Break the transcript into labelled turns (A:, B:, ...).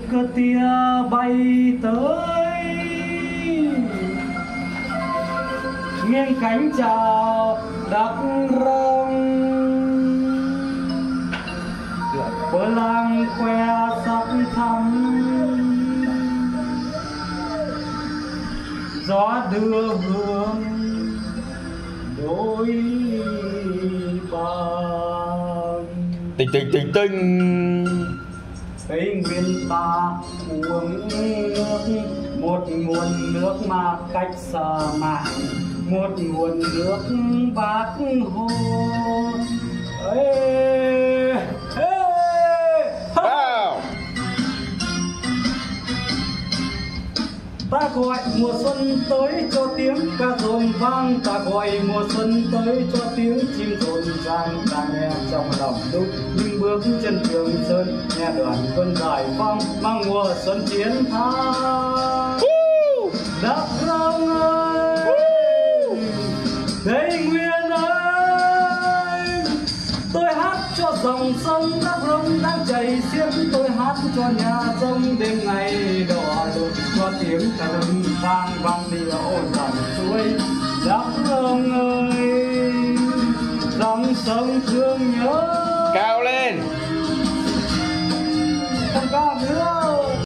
A: cờ tia bay tới nghiêng cánh chào đất rồng bờ làng que sắc thắm gió đưa hương đôi bàn
B: tinh tinh tinh tinh
A: Tây Nguyên ta uống nước một nguồn nước mà cách xa mạc một nguồn nước Bác Hồ ê, ê,
B: wow.
A: Ta gọi mùa xuân tới cho tiếng ca rộn vang, ta gọi mùa xuân tới cho tiếng chim rộn ràng. Ta nghe trong lòng đúc những bước chân Trường Sơn, nghe đoàn quân giải phóng mang mùa xuân chiến thắng. Đắk Nông ơi, Tây Nguyên ơi, tôi hát cho dòng sông Đắk Nông đang chảy xiết, tôi hát cho nhà sông đêm ngày đỏ đột, cho tiếng thầm vang vang điệu dòng suối. Đắk Nông ơi, dòng sông thương nhớ